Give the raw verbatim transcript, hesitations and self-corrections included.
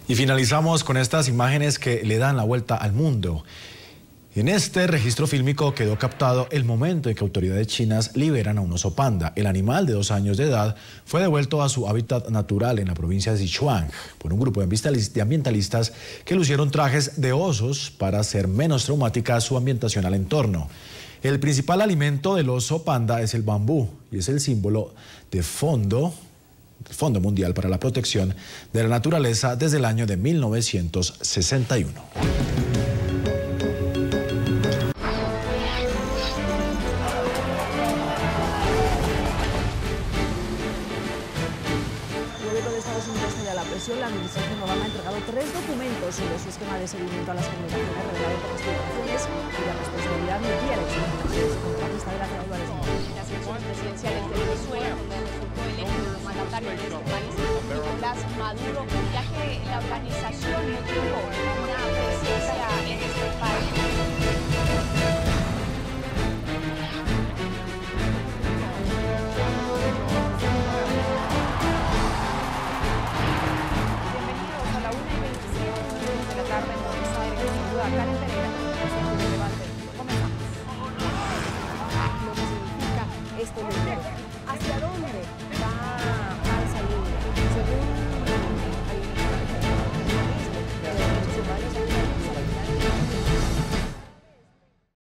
Y finalizamos con estas imágenes que le dan la vuelta al mundo. En este registro fílmico quedó captado el momento en que autoridades chinas liberan a un oso panda. El animal de dos años de edad fue devuelto a su hábitat natural en la provincia de Sichuan por un grupo de ambientalistas que lucieron trajes de osos para hacer menos traumática su ambientación al entorno. El principal alimento del oso panda es el bambú y es el símbolo de fondo del Fondo Mundial para la Protección de la Naturaleza desde el año de mil novecientos sesenta y uno. La administración Obama ha entregado tres documentos sobre su esquema de seguimiento a las comunicaciones revelado por las filtraciones y la responsabilidad no quiere su contratista de la Álvarez. Las elecciones presidenciales de Venezuela, donde resultó electo como mandatario de este país Nicolás Maduro, ya que la organización no tuvo una presencia en este país. Acá